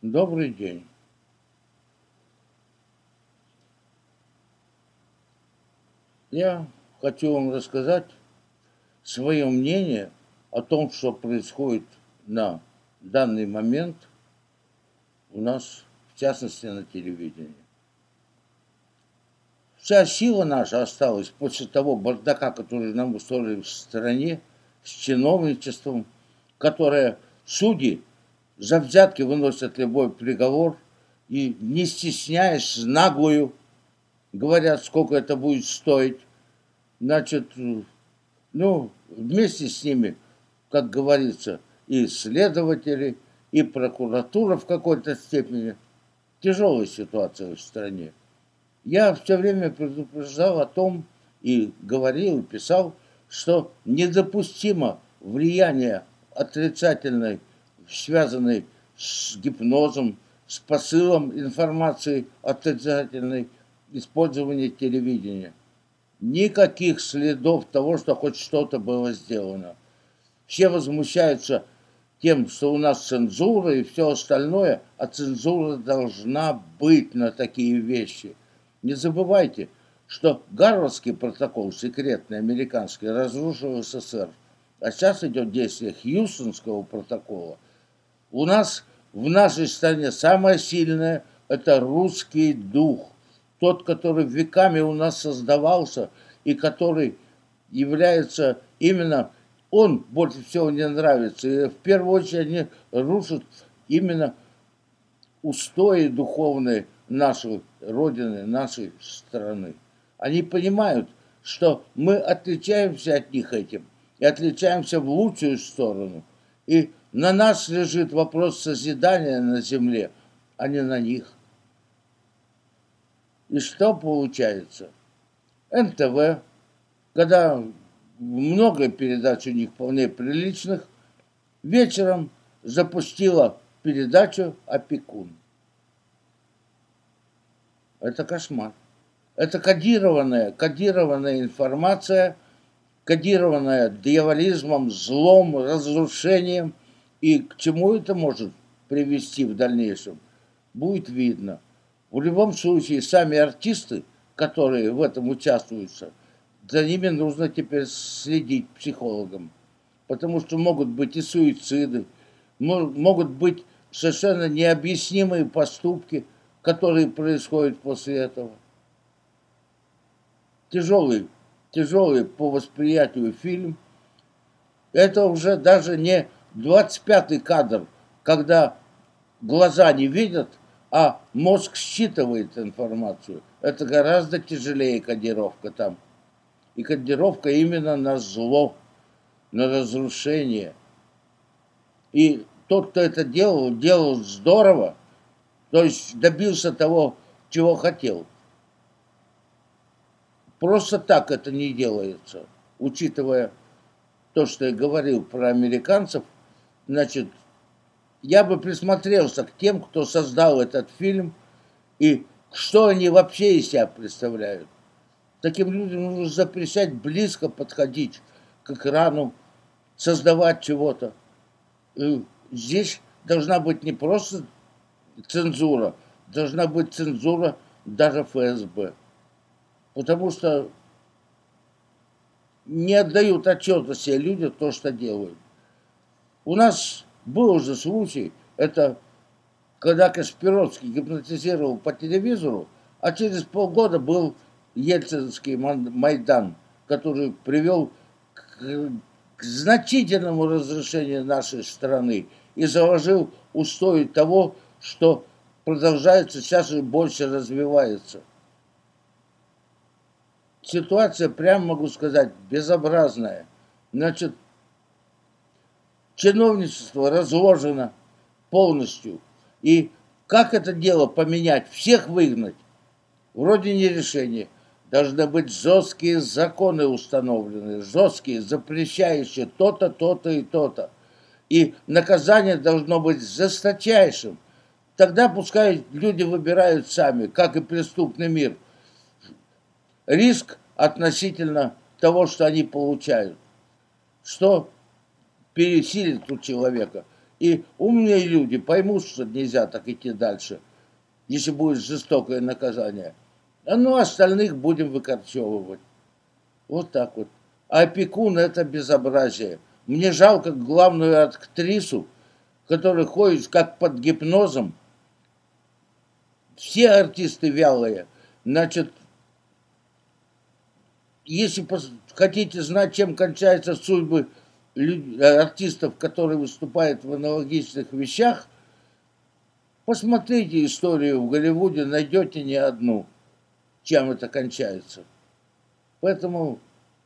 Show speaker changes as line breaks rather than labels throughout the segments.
Добрый день. Я хочу вам рассказать свое мнение о том, что происходит на данный момент у нас, в частности, на телевидении. Вся сила наша осталась после того бардака, который нам устроили в стране, с чиновничеством, которое судьи за взятки выносят любой приговор и, не стесняясь, наглую говорят, сколько это будет стоить. Значит, вместе с ними, как говорится, и следователи, и прокуратура в какой-то степени. Тяжелая ситуация в стране. Я все время предупреждал о том и говорил, и писал, что недопустимо влияние отрицательной, связанной с гипнозом, с посылом информации отрицательной, использования телевидения. Никаких следов того, что хоть что-то было сделано. Все возмущаются тем, что у нас цензура и все остальное, а цензура должна быть на такие вещи. Не забывайте, что Гарвардский протокол, секретный, американский, разрушил СССР. А сейчас идет действие Хьюстонского протокола. У нас в нашей стране самое сильное – это русский дух. Тот, который веками у нас создавался и который является именно, он больше всего не нравится. И в первую очередь они рушат именно устои духовные нашей Родины, нашей страны. Они понимают, что мы отличаемся от них этим, и отличаемся в лучшую сторону. И на нас лежит вопрос созидания на земле, а не на них. И что получается? НТВ, когда много передач у них вполне приличных, вечером запустила передачу «Опекун». Это кошмар. Это кодированная информация, кодированная дьяволизмом, злом, разрушением. И к чему это может привести в дальнейшем, будет видно. В любом случае, сами артисты, которые в этом участвуют, за ними нужно теперь следить психологам. Потому что могут быть и суициды, могут быть совершенно необъяснимые поступки, которые происходят после этого. Тяжелый по восприятию фильм. Это уже даже не 25-й кадр, когда глаза не видят, а мозг считывает информацию. Это гораздо тяжелее кодировка там. И кодировка именно на зло, на разрушение. И тот, кто это делал здорово, то есть добился того, чего хотел. Просто так это не делается. Учитывая то, что я говорил про американцев, значит, я бы присмотрелся к тем, кто создал этот фильм, и что они вообще из себя представляют. Таким людям нужно запрещать близко подходить к экрану, создавать чего-то. И здесь должна быть не просто цензура, должна быть цензура даже ФСБ. Потому что не отдают отчета себе люди то, что делают. У нас был уже случай, это когда Кашпировский гипнотизировал по телевизору, а через полгода был Ельцинский Майдан, который привел к значительному разрушению нашей страны и заложил устои того, что продолжается сейчас и больше развивается. Ситуация, прямо могу сказать, безобразная. Значит, чиновничество разложено полностью. И как это дело поменять, всех выгнать, вроде не решение. Должны быть жесткие законы установлены, жесткие, запрещающие то-то, то-то и то-то. И наказание должно быть жесточайшим. Тогда пускай люди выбирают сами, как и преступный мир. Риск относительно того, что они получают. Что пересилит у человека. И умные люди поймут, что нельзя так идти дальше, если будет жестокое наказание. Ну, остальных будем выкорчевывать. Вот так вот. А опекун – это безобразие. Мне жалко главную актрису, которая ходит как под гипнозом. Все артисты вялые. Значит, если хотите знать, чем кончаются судьбы артистов, которые выступают в аналогичных вещах, посмотрите историю в Голливуде, найдете не одну, чем это кончается. Поэтому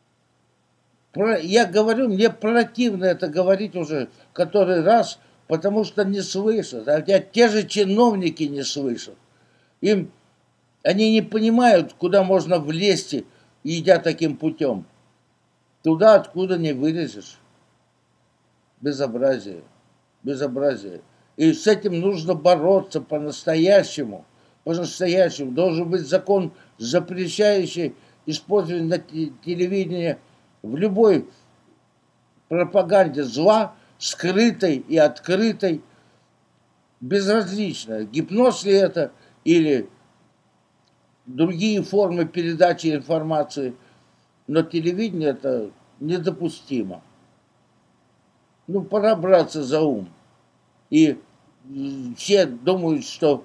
я говорю, мне противно это говорить уже который раз, потому что не слышат. А те же чиновники не слышат. Они не понимают, куда можно влезть, идя таким путем. Туда, откуда не вылезешь. Безобразие. Безобразие. И с этим нужно бороться по-настоящему. По-настоящему. Должен быть закон, запрещающий использование на телевидении в любой пропаганде зла, скрытой и открытой, безразлично, гипноз ли это или другие формы передачи информации, но телевидение это недопустимо. Ну, пора браться за ум. И все думают, что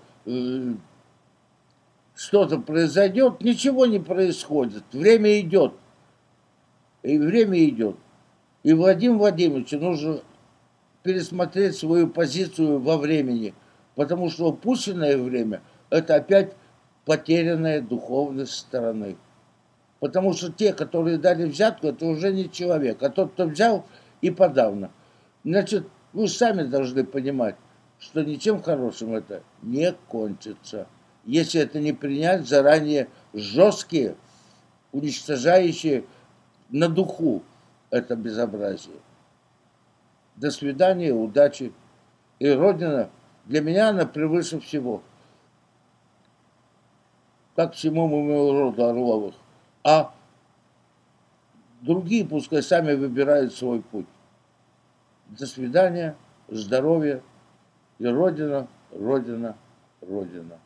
что-то произойдет, ничего не происходит, время идет. И время идет. И Владимиру Владимировичу нужно пересмотреть свою позицию во времени, потому что упущенное время – это опять потерянная духовность стороны. Потому что те, которые дали взятку, это уже не человек, а тот, кто взял, и подавно. Значит, вы сами должны понимать, что ничем хорошим это не кончится, если это не принять заранее жесткие, уничтожающие на духу это безобразие. До свидания, удачи. И Родина, для меня она превыше всего. Как всему моему роду Орловых. А другие пускай сами выбирают свой путь. До свидания, здоровья и Родина, Родина, Родина.